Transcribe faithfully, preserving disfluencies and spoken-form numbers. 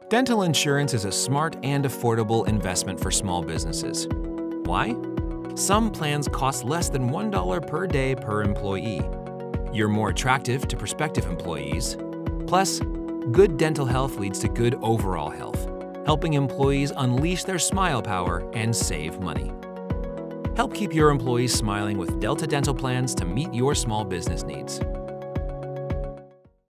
Dental insurance is a smart and affordable investment for small businesses. Why? Some plans cost less than one dollar per day per employee. You're more attractive to prospective employees. Plus, good dental health leads to good overall health, helping employees unleash their smile power and save money. Help keep your employees smiling with Delta Dental plans to meet your small business needs.